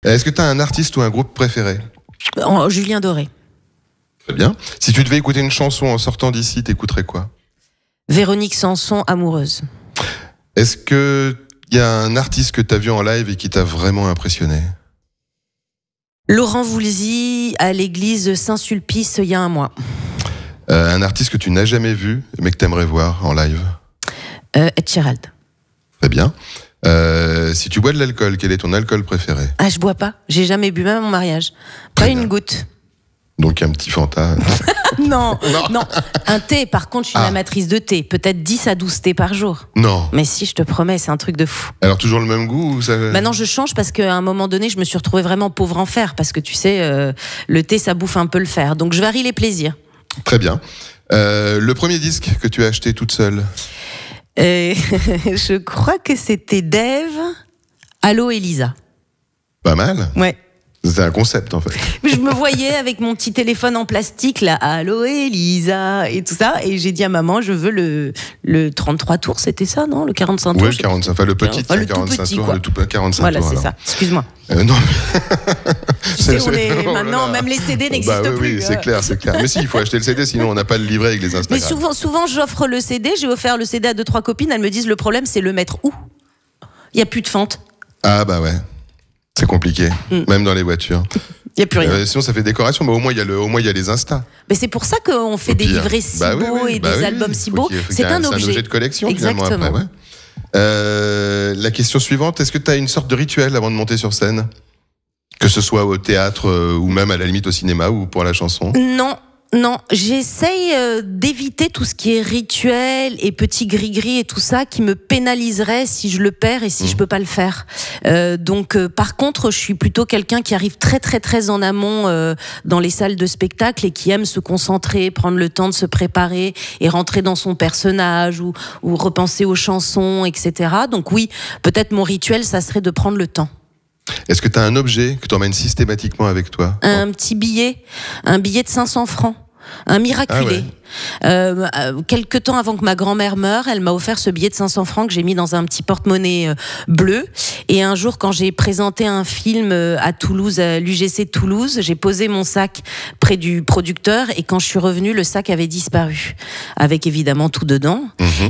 Est-ce que tu as un artiste ou un groupe préféré? Julien Doré. Très bien. Si tu devais écouter une chanson en sortant d'ici, t'écouterais quoi? Véronique Sanson, Amoureuse. Est-ce qu'il y a un artiste que tu as vu en live et qui t'a vraiment impressionné? Laurent Voulzy à l'église Saint-Sulpice il y a un mois. Un artiste que tu n'as jamais vu mais que tu aimerais voir en live? Ed Sheeran. Très bien. Si tu bois de l'alcool, quel est ton alcool préféré? Ah, je bois pas. J'ai jamais bu, même à mon mariage. Pas une goutte. Donc un petit Fanta. Non. Un thé, par contre, je suis une amatrice de thé. Peut-être 10 à 12 thés par jour. Non. Mais si, je te promets, c'est un truc de fou. Alors toujours le même goût ou ça... Maintenant, je change parce qu'à un moment donné, je me suis retrouvée vraiment pauvre en fer. Parce que tu sais, le thé, ça bouffe un peu le fer. Donc je varie les plaisirs. Très bien. Le premier disque que tu as acheté toute seule? Je crois que c'était Dave. Allô, Elisa. Pas mal. Ouais. C'est un concept en fait. Je me voyais avec mon petit téléphone en plastique là, allô Elisa et tout ça, et j'ai dit à maman, je veux le 33 tours, c'était ça, non? Le 45 tours. Oui, le 45, enfin le petit, le 45 petit, tours, quoi. le tout 45 voilà, tours. Voilà, c'est ça. Excuse-moi. Non. Tu sais, on est maintenant, même les CD n'existent plus. Oui, c'est clair, c'est clair. Mais si, il faut acheter le CD, sinon on n'a pas le livret avec les Instagram. Mais souvent j'offre le CD, j'ai offert le CD à 2-3 copines, elles me disent le problème c'est le mettre où? Il n'y a plus de fente. Ah bah ouais, c'est compliqué, même dans les voitures. Il n'y a plus rien. Sinon ça fait décoration, mais au moins il y a les Insta. Mais c'est pour ça qu'on fait des livrets si beaux et des albums si beaux. C'est un objet de collection. Exactement. Finalement après, ouais. La question suivante, est-ce que tu as une sorte de rituel avant de monter sur scène? Que ce soit au théâtre ou même à la limite au cinéma ou pour la chanson? Non, j'essaye d'éviter tout ce qui est rituel et petit gris-gris et tout ça qui me pénaliserait si je le perds et si je peux pas le faire. Donc, par contre, je suis plutôt quelqu'un qui arrive très très très en amont dans les salles de spectacle et qui aime se concentrer, prendre le temps de se préparer et rentrer dans son personnage ou repenser aux chansons, etc. Donc oui, peut-être mon rituel, ça serait de prendre le temps. Est-ce que tu as un objet que tu emmènes systématiquement avec toi? Un petit billet, un billet de 500 francs. Un miraculé. Quelque temps avant que ma grand-mère meure, elle m'a offert ce billet de 500 francs que j'ai mis dans un petit porte-monnaie bleu. Et un jour, quand j'ai présenté un film à Toulouse, à l'UGC de Toulouse, j'ai posé mon sac près du producteur et quand je suis revenue, le sac avait disparu, avec évidemment tout dedans.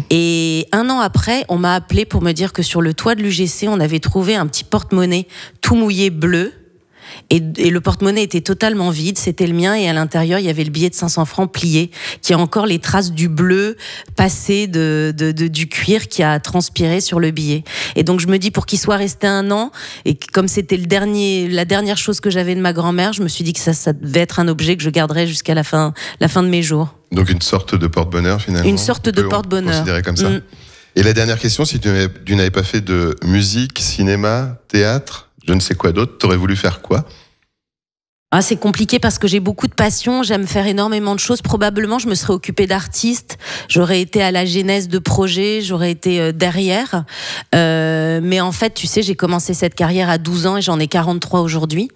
Et un an après, on m'a appelé pour me dire que sur le toit de l'UGC, on avait trouvé un petit porte-monnaie tout mouillé bleu. Et le porte-monnaie était totalement vide, c'était le mien, et à l'intérieur il y avait le billet de 500 francs plié, qui a encore les traces du bleu passé du cuir qui a transpiré sur le billet. Et donc je me dis, pour qu'il soit resté un an, et comme c'était la dernière chose que j'avais de ma grand-mère, je me suis dit que ça devait être un objet que je garderais jusqu'à la fin de mes jours. Donc une sorte de porte-bonheur finalement. Une sorte de porte-bonheur. Considéré comme ça. Et la dernière question, si tu n'avais pas fait de musique, cinéma, théâtre, je ne sais quoi d'autre, t'aurais voulu faire quoi? Ah, c'est compliqué parce que j'ai beaucoup de passion, j'aime faire énormément de choses. Probablement, je me serais occupée d'artistes, j'aurais été à la genèse de projets, j'aurais été derrière. Mais en fait, tu sais, j'ai commencé cette carrière à 12 ans et j'en ai 43 aujourd'hui.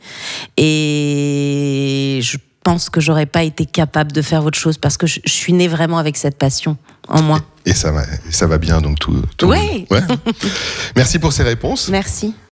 Et je pense que j'aurais pas été capable de faire autre chose parce que je suis née vraiment avec cette passion en moi. Et ça va bien, donc tout. Ouais. Merci pour ces réponses. Merci.